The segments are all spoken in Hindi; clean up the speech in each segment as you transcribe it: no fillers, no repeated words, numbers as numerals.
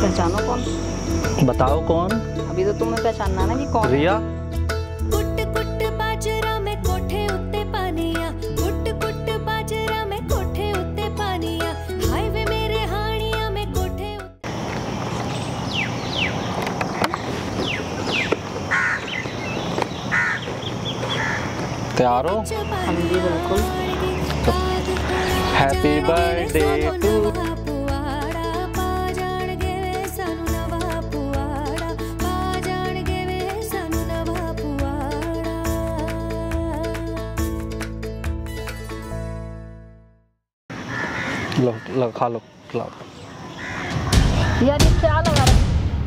पहचानो कौन? बताओ कौन? अभी तो तुम्हें पहचानना ना कि कौन? रिया। कुट कुट बाजरा में कोठे उत्ते पानिया, कुट कुट बाजरा में कोठे उत्ते पानिया, हाईवे मेरे हानिया में कोठे तैयार हो? हम भी बिल्कुल। Happy birthday to. लो खा लो, खिलाओ। यार ये क्या लगा रहा है?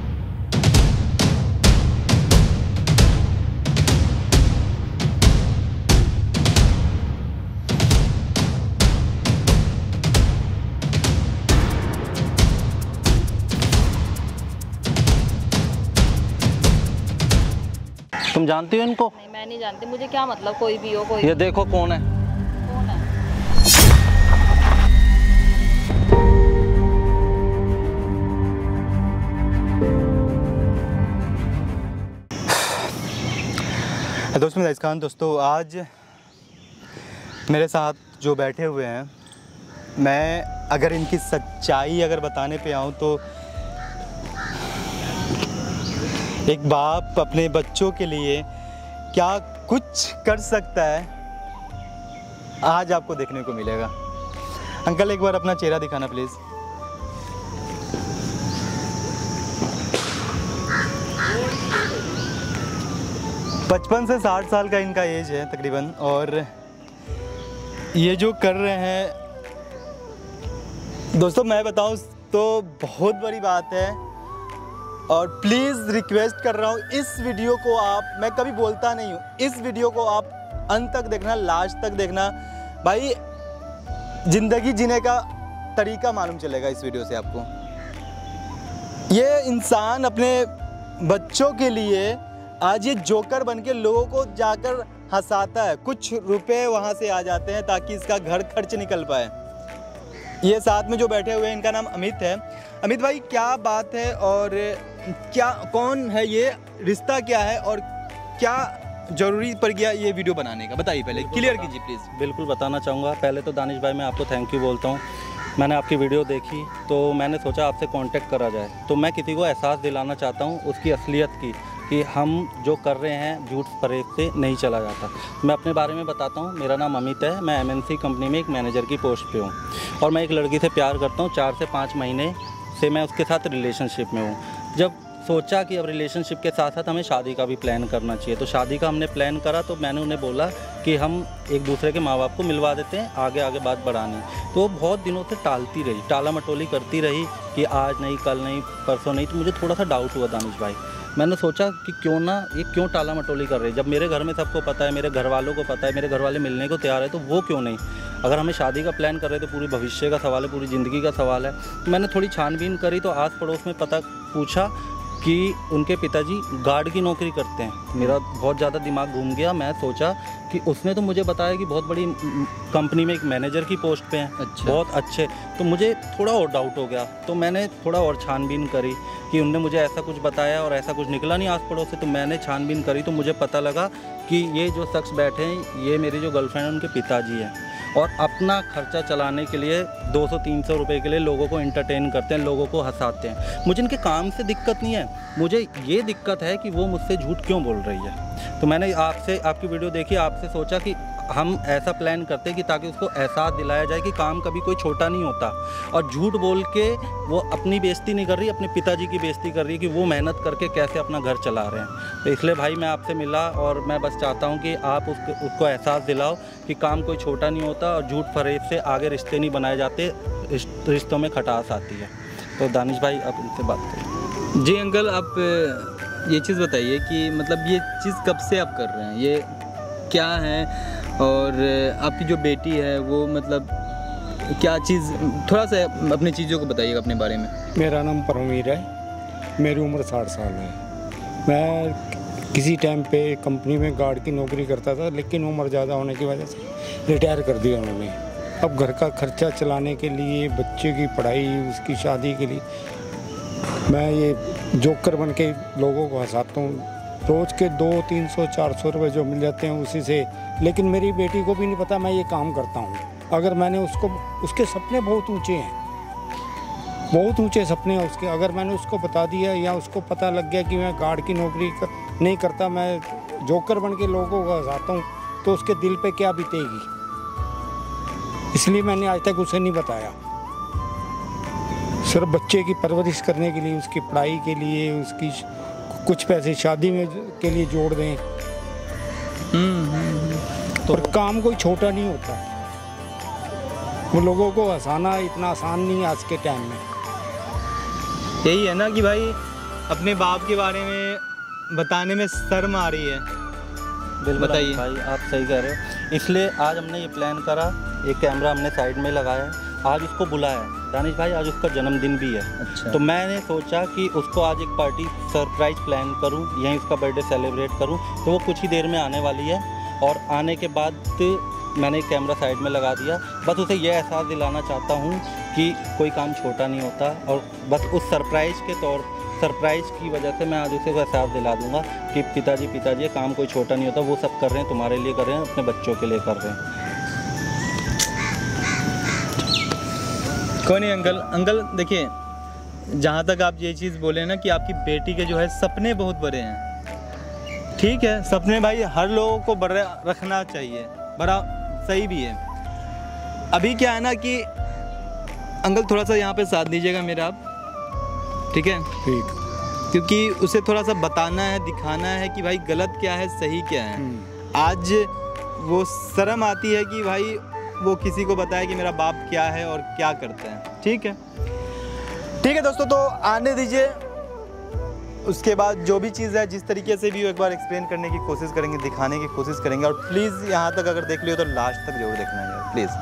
तुम जानती हो इनको? नहीं, मैं नहीं जानती। मुझे क्या मतलब, कोई भी हो कोई। ये देखो कौन है। कौन है? दोस्तों, मैं खान। दोस्तों, आज मेरे साथ जो बैठे हुए हैं, मैं अगर इनकी सच्चाई अगर बताने पे आऊँ तो एक बाप अपने बच्चों के लिए क्या कुछ कर सकता है, आज आपको देखने को मिलेगा। अंकल, एक बार अपना चेहरा दिखाना प्लीज़। पचपन से 60 साल का इनका एज है तकरीबन, और ये जो कर रहे हैं दोस्तों, मैं बताऊं तो बहुत बड़ी बात है। और प्लीज़ रिक्वेस्ट कर रहा हूँ, इस वीडियो को आप, मैं कभी बोलता नहीं हूँ, इस वीडियो को आप अंत तक देखना, लास्ट तक देखना। भाई, ज़िंदगी जीने का तरीका मालूम चलेगा इस वीडियो से आपको। ये इंसान अपने बच्चों के लिए आज ये जोकर बन के लोगों को जाकर हंसाता है। कुछ रुपए वहाँ से आ जाते हैं ताकि इसका घर खर्च निकल पाए। ये साथ में जो बैठे हुए हैं, इनका नाम अमित है। अमित भाई, क्या बात है और क्या, कौन है ये, रिश्ता क्या है और क्या ज़रूरी पड़ गया ये वीडियो बनाने का, बताइए पहले, क्लियर कीजिए प्लीज़। बिल्कुल बताना चाहूँगा। पहले तो दानिश भाई, मैं आपको थैंक यू बोलता हूँ। मैंने आपकी वीडियो देखी तो मैंने सोचा आपसे कांटेक्ट करा जाए। तो मैं किसी को एहसास दिलाना चाहता हूँ उसकी असलियत की, कि हम जो कर रहे हैं झूठ फरेब से नहीं चला जाता। मैं अपने बारे में बताता हूँ। मेरा नाम अमित है। मैं MNC कंपनी में एक मैनेजर की पोस्ट पे हूँ और मैं एक लड़की से प्यार करता हूँ। 4 से 5 महीने से मैं उसके साथ रिलेशनशिप में हूँ। जब सोचा कि अब रिलेशनशिप के साथ साथ हमें शादी का भी प्लान करना चाहिए, तो शादी का हमने प्लान करा। तो मैंने उन्हें बोला कि हम एक दूसरे के माँ बाप को मिलवा देते हैं, आगे आगे बात बढ़ानी। तो वो बहुत दिनों से टालती रही, टाला मटोली करती रही कि आज नहीं, कल नहीं, परसों नहीं। तो मुझे थोड़ा सा डाउट हुआ दानिश भाई। मैंने सोचा कि क्यों ना, ये क्यों टाला मटोली कर रही है, जब मेरे घर में सबको पता है, मेरे घर वालों को पता है, मेरे घर वाले मिलने को तैयार है, तो वो क्यों नहीं। अगर हमें शादी का प्लान कर रहे हैं तो पूरी भविष्य का सवाल है, पूरी ज़िंदगी का सवाल है। तो मैंने थोड़ी छानबीन करी तो आस पड़ोस में पता पूछा कि उनके पिताजी गार्ड की नौकरी करते हैं। मेरा बहुत ज़्यादा दिमाग घूम गया। मैं सोचा कि उसने तो मुझे बताया कि बहुत बड़ी कंपनी में एक मैनेजर की पोस्ट पे हैं। अच्छा। बहुत अच्छे। तो मुझे थोड़ा और डाउट हो गया। तो मैंने थोड़ा और छानबीन करी कि उनने मुझे ऐसा कुछ बताया और ऐसा कुछ निकला नहीं आस पड़ोस से। तो मैंने छानबीन करी तो मुझे पता लगा कि ये जो शख्स बैठे हैं, ये मेरी जो गर्लफ्रेंड है, उनके पिताजी हैं। और अपना खर्चा चलाने के लिए 200-300 रुपए के लिए लोगों को एंटरटेन करते हैं, लोगों को हंसाते हैं। मुझे इनके काम से दिक्कत नहीं है, मुझे ये दिक्कत है कि वो मुझसे झूठ क्यों बोल रही है। तो मैंने आपसे, आपकी वीडियो देखी, आपसे सोचा कि हम ऐसा प्लान करते हैं कि ताकि उसको एहसास दिलाया जाए कि काम कभी कोई छोटा नहीं होता। और झूठ बोल के वो अपनी बेइज्जती नहीं कर रही, अपने पिताजी की बेइज्जती कर रही है कि वो मेहनत करके कैसे अपना घर चला रहे हैं। तो इसलिए भाई मैं आपसे मिला और मैं बस चाहता हूँ कि आप उसको एहसास दिलाओ कि काम कोई छोटा नहीं होता और झूठ फरेब से आगे रिश्ते नहीं बनाए जाते, रिश्तों में खटास आती है। तो दानिश भाई, आप इनसे बात करें। जी अंकल, आप ये चीज़ बताइए कि मतलब ये चीज़ कब से आप कर रहे हैं, ये क्या है, और आपकी जो बेटी है वो मतलब क्या चीज़, थोड़ा सा अपनी चीज़ों को बताइएगा अपने बारे में। मेरा नाम परमवीर है, मेरी उम्र 60 साल है। मैं किसी टाइम पे कंपनी में गार्ड की नौकरी करता था, लेकिन उम्र ज़्यादा होने की वजह से रिटायर कर दिया उन्होंने। अब घर का खर्चा चलाने के लिए, बच्चे की पढ़ाई, उसकी शादी के लिए मैं ये जोकर बन के लोगों को हंसाता हूँ। रोज़ के 200-300-400 रुपये जो मिल जाते हैं उसी से, लेकिन मेरी बेटी को भी नहीं पता मैं ये काम करता हूँ। अगर मैंने उसके सपने बहुत ऊंचे हैं, बहुत ऊंचे सपने हैं उसके। अगर मैंने उसको बता दिया या उसको पता लग गया कि मैं गार्ड की नौकरी नहीं करता, मैं जोकर बन के लोगों को हंसाता हूँ, तो उसके दिल पे क्या बीतेगी। इसलिए मैंने आज तक उसे नहीं बताया। सिर्फ बच्चे की परवरिश करने के लिए, उसकी पढ़ाई के लिए, उसकी कुछ पैसे शादी में के लिए जोड़ दें। तो काम कोई छोटा नहीं होता। वो लोगों को हंसाना इतना आसान नहीं है आज के टाइम में। यही है ना कि भाई अपने बाप के बारे में बताने में शर्म आ रही है। बिल्कुल बताइए भाई, आप सही कह रहे हो। इसलिए आज हमने ये प्लान करा, एक कैमरा हमने साइड में लगाया है, आज उसको बुलाया है। दानिश भाई आज उसका जन्मदिन भी है। अच्छा। तो मैंने सोचा कि उसको आज एक पार्टी सरप्राइज प्लान करूं, यहीं उसका बर्थडे सेलिब्रेट करूं। तो वो कुछ ही देर में आने वाली है, और आने के बाद मैंने एक कैमरा साइड में लगा दिया। बस उसे ये एहसास दिलाना चाहता हूं कि कोई काम छोटा नहीं होता, और बस उस सरप्राइज़ की वजह से मैं आज उसे वो एहसास दिला दूंगा कि पिताजी ये काम कोई छोटा नहीं होता। वो सब कर रहे हैं, तुम्हारे लिए कर रहे हैं, अपने बच्चों के लिए कर रहे हैं। कोई नहीं अंकल देखिए, जहाँ तक आप ये चीज़ बोले ना कि आपकी बेटी के जो है सपने बहुत बड़े हैं। ठीक है, सपने भाई हर लोगों को बड़ा रखना चाहिए, बड़ा सही भी है। अभी क्या है ना कि अंकल थोड़ा सा यहाँ पे साथ दीजिएगा मेरा आप, ठीक है? ठीक। क्योंकि उसे थोड़ा सा बताना है, दिखाना है कि भाई गलत क्या है, सही क्या है। आज वो शर्म आती है कि भाई वो किसी को बताए कि मेरा बाप क्या है और क्या करता है। ठीक है दोस्तों, तो आने दीजिए। उसके बाद जो भी चीज़ है, जिस तरीके से भी एक बार एक्सप्लेन करने की कोशिश करेंगे, दिखाने की कोशिश करेंगे। और प्लीज़ यहाँ तक अगर देख लियो तो लास्ट तक जरूर देखना है प्लीज़।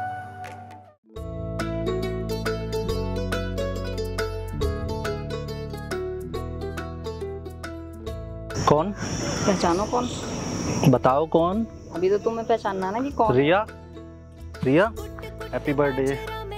कौन? पहचानो कौन? बताओ कौन? अभी तो तुम्हें पहचानना ना कि कौन। Riya, happy birthday.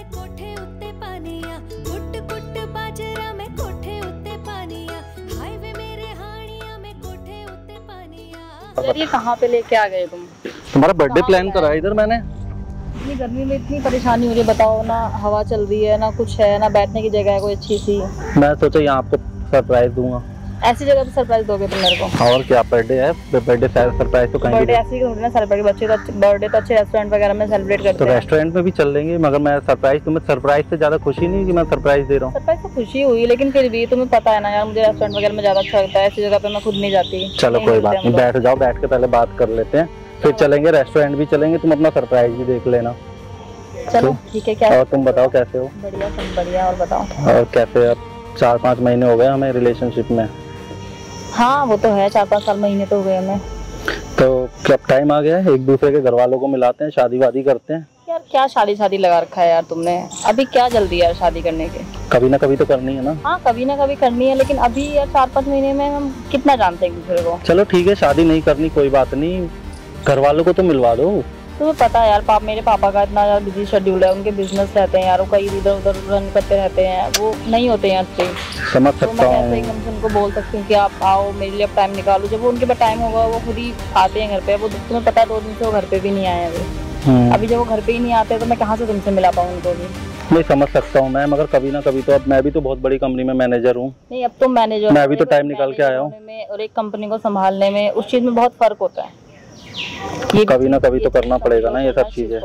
यार ये कहाँ पे लेके आ गए तुम? तुम्हारा बर्थडे प्लान करा है इधर मैंने। इतनी गर्मी में इतनी परेशानी हो रही है, बताओ ना। हवा चल रही है ना, कुछ है ना, बैठने की जगह है कोई अच्छी सी। मैं सोचा यहाँ आपको सरप्राइज दूंगा। ऐसी जगह पे सरप्राइज दोगे तुम मेरे को? और क्या, बर्थडे है, बर्थडे सरप्राइज तो कहीं बर्थडे ऐसे ही होता है ना सेलिब्रेट। बच्चे तो बर्थडे तो अच्छे रेस्टोरेंट वगैरह में सेलिब्रेट करते तो हैं। रेस्टोरेंट में भी चल लेंगे, मगर मैं सरप्राइज, तुम्हें सरप्राइज से ज्यादा खुशी नहीं कि मैं सरप्राइज दे रहा हूँ? सरप्राइज तो खुशी हुई, लेकिन फिर भी तुम्हें पता है ना यार, मुझे रेस्टोरेंट वगैरह में ज्यादा अच्छा लगता है। ऐसी जगह पे मैं खुद नहीं जाती। चलो कोई बात नहीं, बैठ जाओ, बैठ के पहले बात कर लेते हैं, फिर चलेंगे रेस्टोरेंट भी चलेंगे। तुम अपना सरप्राइज भी देख लेना। चलो ठीक है। क्या और तुम बताओ कैसे हो? बढ़िया, सब बढ़िया। और बताओ। और कैसे, अब 4-5 महीने हो गए हमें रिलेशनशिप में। हाँ वो तो है, 4-5 साल महीने तो हो गए हमें। तो कब टाइम आ गया है एक दूसरे के घर वालों को मिलाते हैं, शादी वादी करते हैं। यार क्या शादी लगा रखा है यार तुमने? अभी क्या जल्दी यार शादी करने के? कभी ना कभी तो करनी है ना। हाँ कभी ना कभी करनी है, लेकिन अभी यार 4-5 महीने में हम कितना जानते हैं एक दूसरे को। चलो ठीक है, शादी नहीं करनी कोई बात नहीं, घर वालों को तो मिलवा दो। तुम्हें पता है यार, मेरे पापा का इतना यार बिजी शेड्यूल है, उनके बिजनेस रहते हैं यार, वो कहीं इधर उधर रन करते रहते हैं, वो नहीं होते हैं अच्छे। समझ तो सकता मैं कैसे हूँ। एकदम से उनको बोल सकती हूँ कि आप आओ मेरे लिए, टाइम निकालो। जब वो उनके पास टाइम होगा वो खुद ही आते हैं घर पे। वो तुम्हें पता है 2 दिन से वो घर पे भी नहीं आए हैं। अभी जब वो घर पे ही नहीं आते तो मैं कहाँ से तुमसे मिला पाऊँ उनको भी? नहीं, समझ सकता हूँ मैं, मगर कभी ना कभी तो, अब मैं भी तो बहुत बड़ी कंपनी में मैनेजर हूँ। नहीं अब तुम मैनेजर, मैं भी तो टाइम निकाल के आया हूँ। और एक कंपनी को संभालने में उस चीज में बहुत फर्क होता है। ये कभी ना कभी तो करना पड़ेगा ना ये सब चीजें।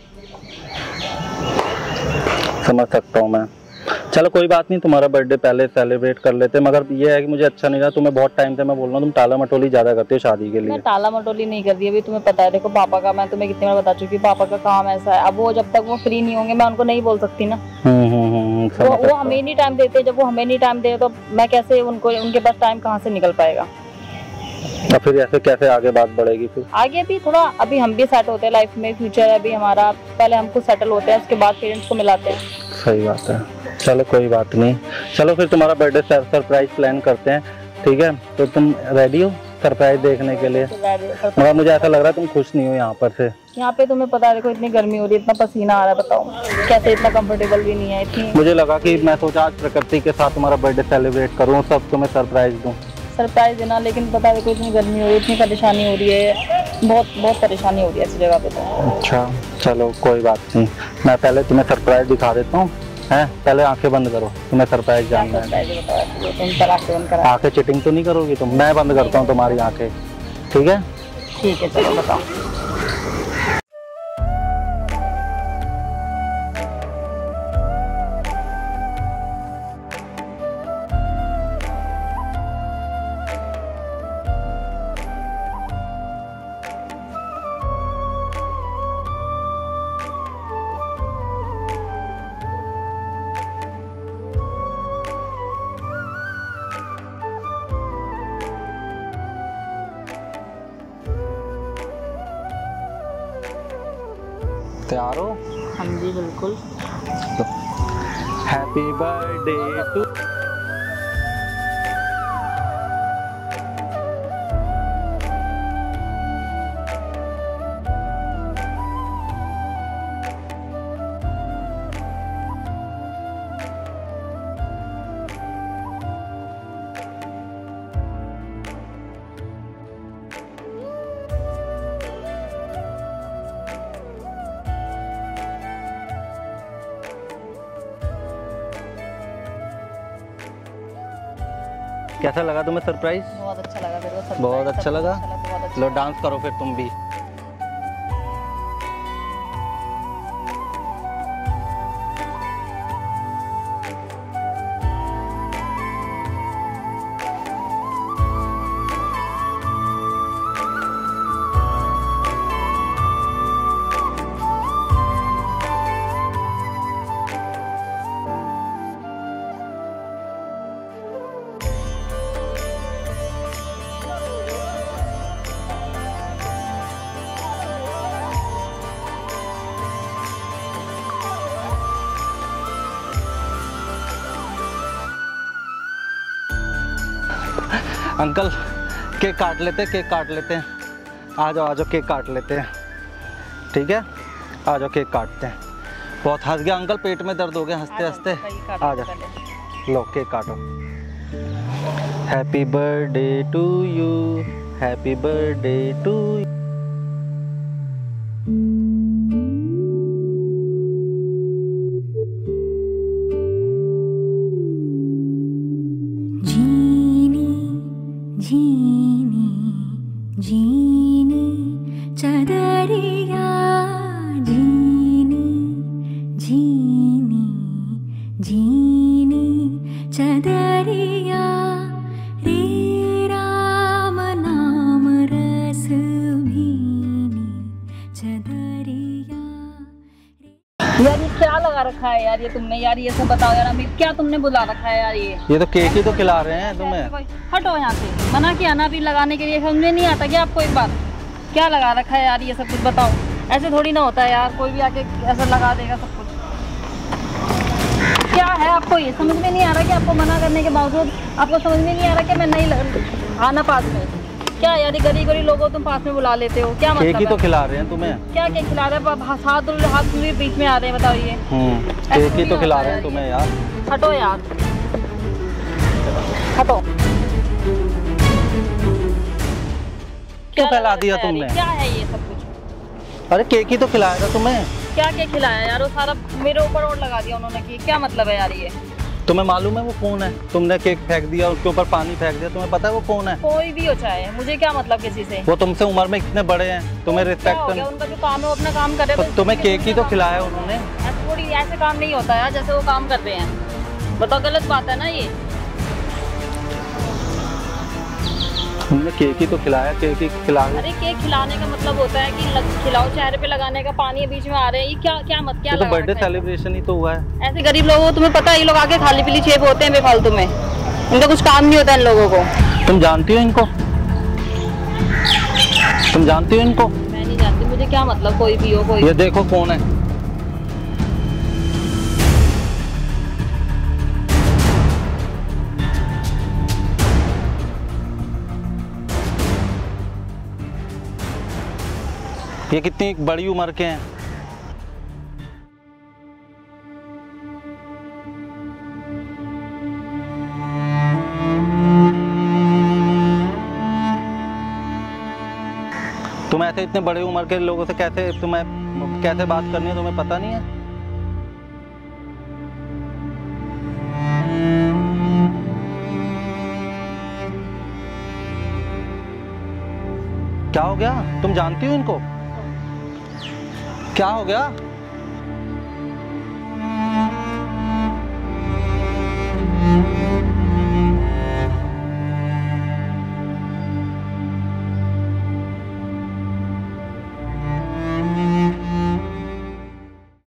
समझ सकता हूँ मैं। चलो कोई बात नहीं, तुम्हारा बर्थडे पहले सेलिब्रेट कर लेते हैं, मगर ये है कि मुझे अच्छा नहीं लगा। तुम्हें बहुत टाइम से मैं बोल रहा हूँ, तुम टाला मटोली ज्यादा करते हो शादी के लिए। मैं टाला मटोली नहीं कर रही, अभी तुम्हें पता है। देखो पापा का, मैं तुम्हें कितनी बार बता चुकी हूँ, पापा का काम ऐसा है। अब वो जब तक वो फ्री नहीं होंगे मैं उनको नहीं बोल सकती ना। वो हमें नहीं टाइम देते। जब वो हमें नहीं टाइम दे तो मैं कैसे उनके पास टाइम कहाँ से निकल पाएगा? तो फिर ऐसे कैसे आगे बात बढ़ेगी? फिर आगे भी थोड़ा, अभी हम भी सेट होते हैं लाइफ में, फ्यूचर है अभी हमारा, पहले हम खुद सेटल होते हैं, उसके बाद पेरेंट्स को मिलाते हैं। सही बात है। चलो कोई बात नहीं, चलो फिर तुम्हारा बर्थडे सरप्राइज प्लान करते हैं, ठीक है? तो तुम रेडी हो? सरप्राइज देखने के लिए, मगर मुझे ऐसा लग रहा है तुम खुश नहीं हो यहाँ पर से। यहाँ पे तुम्हें पता है देखो इतनी गर्मी हो रही है, इतना पसीना आ रहा है, बताओ कैसे, इतना कंफर्टेबल भी नहीं है इतनी। मुझे लगा कि मैं सोचा आज प्रकृति के साथ तुम्हारा बर्थडे सेलिब्रेट करूँ, सब तुम्हें सरप्राइज दूँ। सरप्राइज देना, लेकिन पता है देखो इतनी गर्मी हो रही है, इतनी परेशानी हो रही है, बहुत परेशानी हो रही है इस जगह पे तो। अच्छा चलो कोई बात नहीं, मैं पहले तुम्हें सरप्राइज दिखा देता हूँ। हैं पहले आंखें बंद करो, तुम्हें सरप्राइज जानना है। आंखें चिटिंग तो नहीं करोगी तुम? मैं बंद करता हूँ तुम्हारी आंखें, ठीक है? ठीक है चलो बताओ। तैयार हो? हाँ जी बिल्कुल। हैप्पी बर्थडे टू कैसा लगा तुम्हें सरप्राइज? बहुत अच्छा लगा मेरे को। बहुत अच्छा लगा। बहुत अच्छा लो डांस करो फिर तुम भी। अंकल केक काट लेते, केक काट लेते हैं। आ जाओ केक काट लेते हैं, ठीक है? आ जाओ केक काटते हैं। बहुत हंस गया अंकल, पेट में दर्द हो गया हंसते हंसते। आ जाओ, लो केक काटो। Happy birthday to you, happy birthday to you. जीनी चदरिया जीनी जीनी जीनी चदरिया रे राम नाम रस भीनी चदरिया। यार ये क्या लगा रखा है यार ये तुमने? यार ये सब बताओ यार, अभी क्या तुमने बुला रखा है यार? ये तो केक ही तो खिला रहे हैं तुम्हें। हटो यहाँ से, मना किया ना अभी लगाने के लिए, समझ में नहीं आता क्या आपको? एक बार क्या लगा रखा है यार ये सब कुछ बताओ। ऐसे थोड़ी ना होता है यार, कोई भी आके ऐसा लगा देगा सब कुछ। क्या है आपको ये समझ में नहीं आ रहा कि आपको मना करने के बावजूद आपको समझ में नहीं आ रहा कि मैं नहीं आना पास में? क्या यार गरीब गरीब लोगों तुम पास में बुला लेते हो, क्या मतलब? केक ही तो खिला रहे हैं तुम्हें। क्या केक खिला रहे हैं? हाथ भी बीच में आ रहे हैं, बताओ ये। केक ही तो खिला रहे हैं तुम्हें यार। हटो यार, हटो। क्यों फैला दिया तुमने? क्या है ये सब कुछ? अरे केक ही तो खिलाया था तुम्हें। क्या केक खिलाया यार? वो सारा मेरे ऊपर और लगा दिया उन्होंने कि क्या मतलब है यार ये? तुम्हें मालूम है वो कौन है? तुमने केक फेंक दिया, उसके ऊपर पानी फेंक दिया, तुम्हें पता है वो कौन है? कोई भी हो चाहे, मुझे क्या मतलब किसी से? वो तुमसे उम्र में कितने बड़े हैं, तुम्हें रिस्पेक्ट करना। उनका जो काम है वो अपना काम करे। तो तुम्हें केक ही तो खिलाया उन्होंने। थोड़ी ऐसे काम नहीं होता यार जैसे वो काम कर रहे हैं, बताओ गलत बात है ना ये? तुमने केक ही तो खिलाया, केक ही खिलाया। अरे केक खिलाने का मतलब होता है कि खिलाओ, चेहरे पे लगाने का, पानी बीच में आ रहे हैं, ये क्या क्या मत क्या? तो बर्थडे सेलिब्रेशन ही तो हुआ है। ऐसे गरीब लोगों को तुम्हें पता है, ये लोग आके खाली पीली चेप होते हैं बेफालतू में, इनका कुछ काम नहीं होता इन लोगों को। तुम जानती हो इनको? तुम जानती हो इनको? मैं नहीं जानती, मुझे क्या मतलब कोई भी हो। कोई ये देखो कौन है। ये कितनी बड़ी उम्र के हैं। तुम ऐसे इतने बड़े उम्र के लोगों से कैसे बात करनी है, तुम्हें पता नहीं है? क्या हो गया? तुम जानती हो इनको? क्या हो गया?